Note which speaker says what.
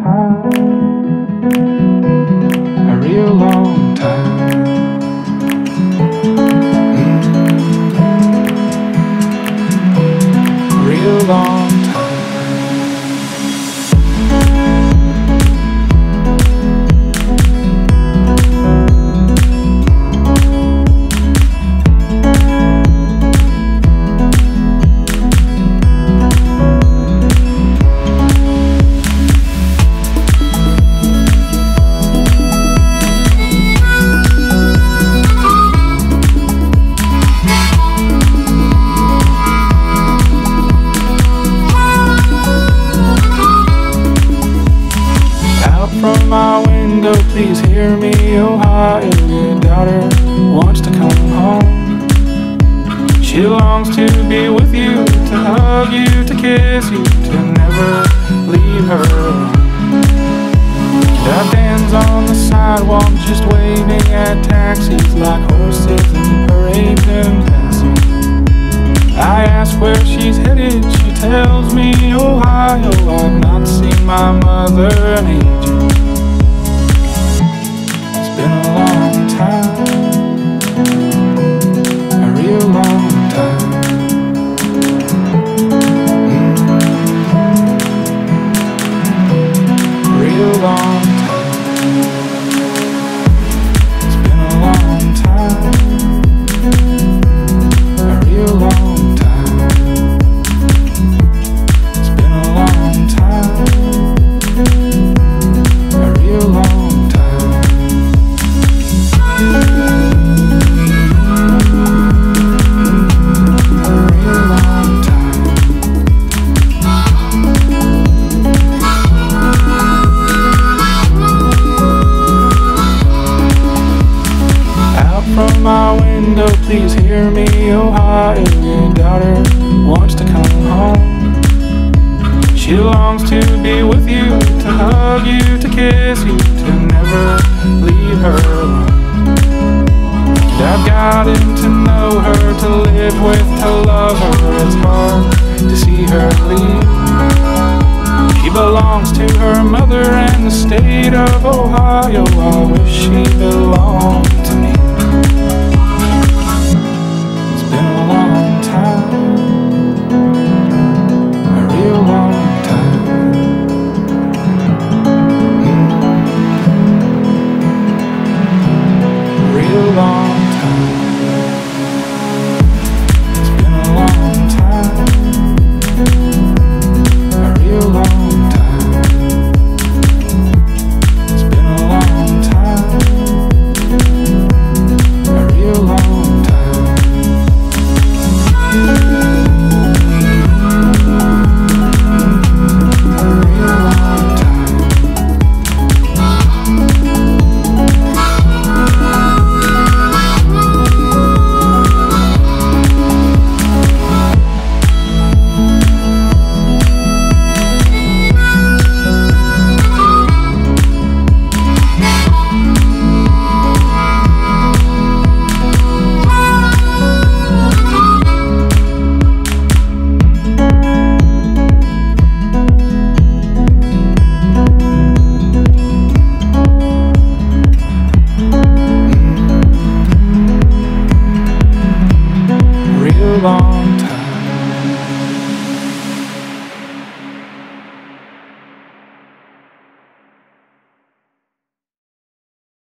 Speaker 1: time, a real long time. Real long time. From my window, please hear me, Ohio. Your daughter wants to come home. She longs to be with you, to hug you, to kiss you, to never leave her alone. And our dan's on the sidewalk, just waving at taxis like horses in parades and passing. I ask where she's headed, she tells me Ohio. I've not seen my mother in ages. It's been a long time, a real long time. Real long time. It's been a long time, a real long time. From my window, please hear me, Ohio. Your daughter wants to come home. She longs to be with you, to hug you, to kiss you, to never leave her alone. And I've gotten to know her, to live with, to love her. It's hard to see her leave. She belongs to her mother and the state of Ohio. I wish she belonged to me.